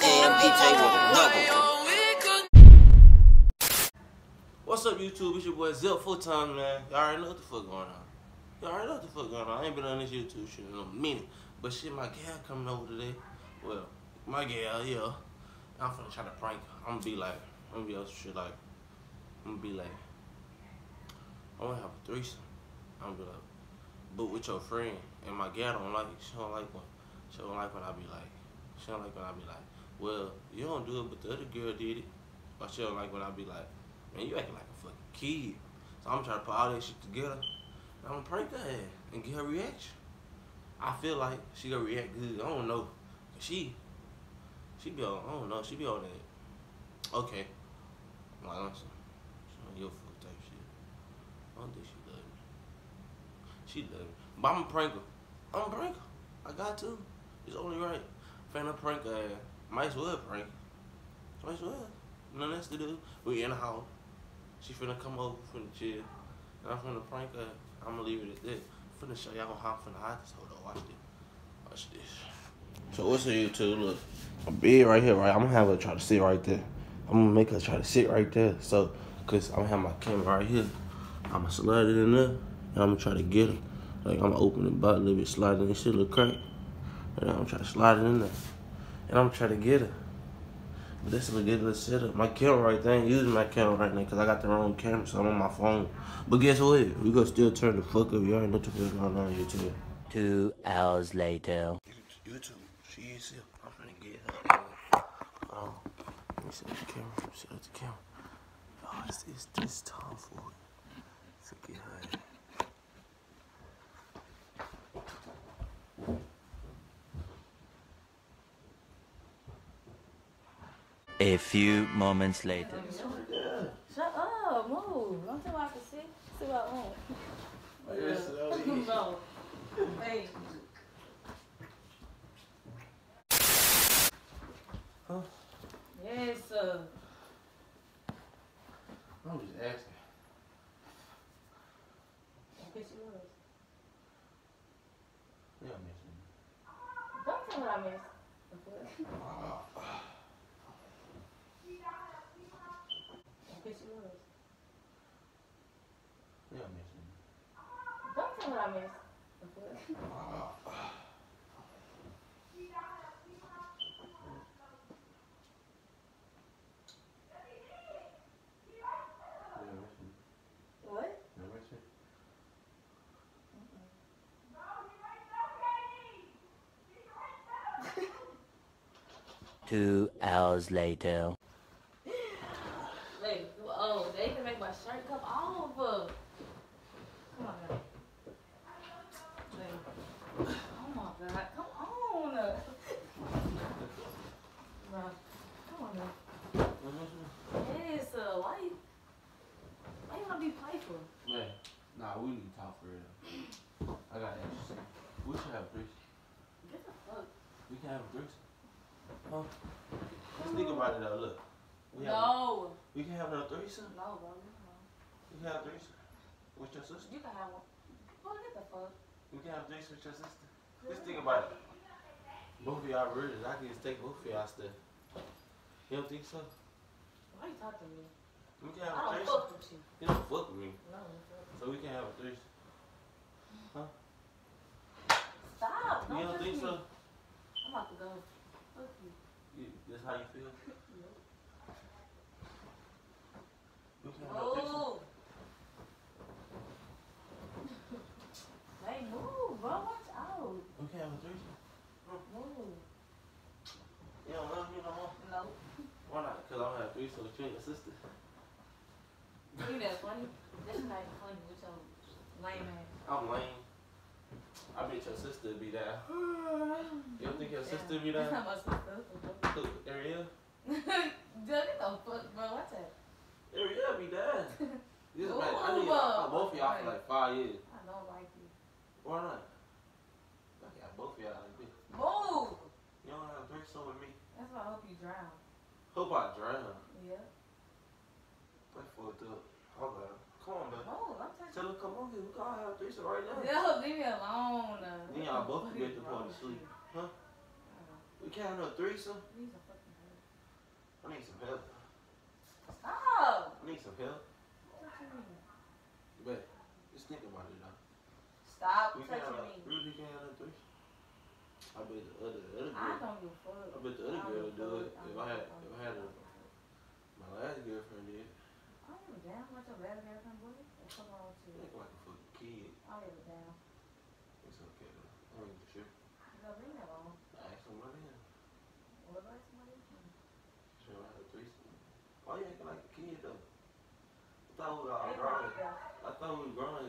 DJ with another one. What's up, YouTube? It's your boy Zip full time, man. Y'all already know what the fuck going on. Y'all already know what the fuck going on. I ain't been on this YouTube shit in a minute. But shit, my gal coming over today. Well, my gal, yeah. I'm finna try to prank her. I'm gonna be on some shit like, I wanna have a threesome. I'm gonna be like, but with your friend. And my gal don't like it. She don't like when I be like, well, you don't do it, but the other girl did it. Or she don't like when I be like, man, you acting like a fucking kid. So I'm trying to put all that shit together. And I'm gonna prank her ass and get her reaction. I feel like she gonna react good. I don't know. She be on, I don't know, she be on that. Okay. I'm like, listen, she on your foot type shit. I don't think she love me. She love me. But I'm a pranker. I got to. It's only right. Finna prank her ass. Might as well prank. Might as well. Nothing else to do. We in the house. She finna come over, finna chill. And I'm finna prank her. I'm gonna leave it at that. I'm finna show y'all how I'm finna hide this. Hold on, watch this. Watch this. So what's up, YouTube? Look, my bed right here, right? I'm gonna have her try to sit right there. I'm gonna make her try to sit right there. So, cause I'm gonna have my camera right here. I'm gonna slide it in there, and I'm gonna try to get her. Like, I'm gonna open the bottle a little bit, slide it in, shit look crack. And I'm gonna try to slide it in there. And I'm gonna try to get her. But this is a good little setup. My camera right there, I ain't using my camera right now because I got the wrong camera, so I'm on my phone. But guess what? We gonna still turn the fuck up. You already know what's going on YouTube. 2 hours later. YouTube, she is here. I'm finna get her. Let me set up the camera. Oh, it's this time for it. So get her. A few moments later. Shut up, move. Don't tell me I can see what I want. No. Hey. Huh? Yes, sir. I'm just asking. I guess you was. Yeah, I miss you. Don't tell me what I missed. I guess you was. Yeah, I miss you. Don't tell me what I missed. What? 2 hours later. Like, oh, they can make my shirt come off. Come on now. Like, oh my God, come on. Bro, come on now. Yes, why you wanna be playful? Man, nah, we need to talk for real. I gotta ask you something. We should have a threesome. Get the fuck. We can have a threesome. Huh? Let's think about it though, look. No. We can have a threesome? No, bro. No. We can have a threesome with your sister? You can have one. Boy, get the fuck. We can have a threesome with your sister? Let's think about it. Both of y'all really, I can just take both of y'all stuff. You don't think so? Why you talking to me? We can have a I don't threesome. fuck with you. You don't fuck with me. No. So we can have a threesome. Huh? Stop. You don't think me. so? I'm about to go. Fuck you. That's how you feel? Yep. We can have a threesome. Move. Hey, move, bro. Watch out. We can have a threesome. Move. You don't love me no more? No. Why not? Because I'm gonna have a threesome with you and your sister. You that funny? That's not even funny with your lame ass. I'm lame. I bet your sister would be down. You don't think your sister would be down? That's not my sister. Who, Ariel? Dude, get the fuck, bro. Watch that. Ariel be down. This Ooh, man, I need both of y'all for like 5 years. I don't like you. Why not? I got both of y'all like this. Move! You don't have a threesome with me? That's why I hope you drown. Hope I drown. Yeah. That's fucked up. Hold on. Come on, man. Move, I'm touching. Tell her, come on here. We gotta have a threesome right now. Yo, leave me alone. Then y'all both can get the point to sleep. Huh? We can't have no threesome. These are fucking I need some help. Stop. I need some help. What you mean? But just think about it now. Stop We can't touching have, me. really can't have them threes. I bet the other girl. I don't give a fuck. I bet the other girl would do it. If I had my last girlfriend did. I don't give a damn what your last girlfriend boy. What the fuck wrong with you? Act like a fucking kid. I don't give a damn. It's okay though. I ain't sure. You gonna leave me alone. I asked somebody else. What about somebody? Sure, I had a threesome. Why you acting like a kid though? I thought we were all Hey, grown. yeah. I thought we were grown.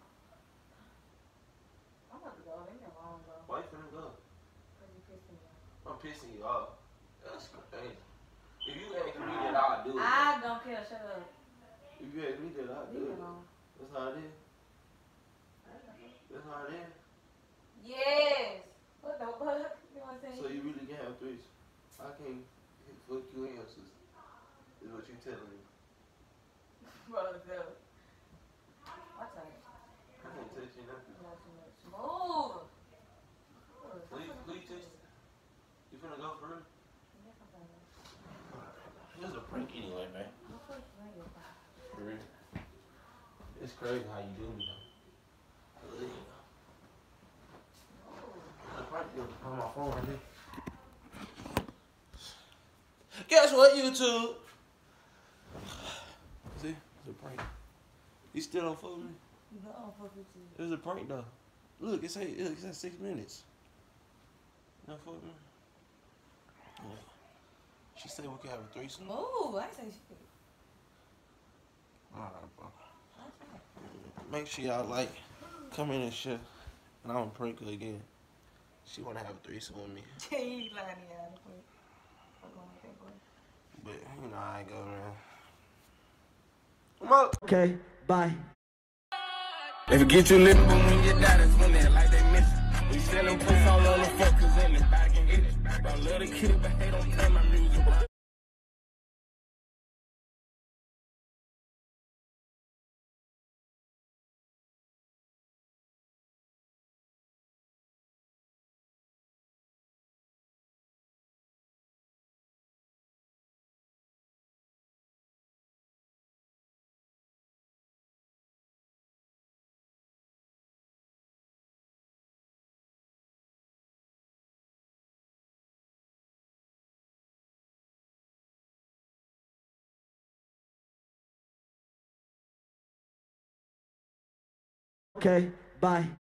I'm about to go. Leave me alone, bro. Why you finna go? Cause you pissing me off. I'm pissing you off. That's crazy. If you ask me that, I'll do it. I don't care. Shut up. If you ask me that, I'll Leave do me it. alone. That's how it is. That's how it is. Yes. What the fuck? You know what I'm saying? So you really can have threes. I can't fuck you and your sister. Is what you telling me. Brother, go. Watch out. I can't touch you nothing. Not too much. Move. Who you touch? You finna go for real? Yes, I'm gonna. It was a prank anyway, man. What the fuck you ain't gonna find? For real. It's crazy how you do me though. I love you though. I probably do it on my phone right here. Guess what, YouTube? See? It's a prank. You still don't fuck with me? No, I don't fuck with you. It was a prank though. Look, it said 6 minutes. You don't fuck with me? Yeah. She said we could have a threesome. Move. I ain't say shit. Alright, bro. Make sure y'all like, comment and share. And I'm gonna prank her again. She wanna have a threesome with me. You lying to y'all. Fuck on with that boy. But you know I ain't go around. Come up. Okay, bye. If you get you lit, but when you die, that's when they like they miss it. We selling puss all on the fuckers in the back and get it. I love the kid, but they don't play my music. Okay, bye.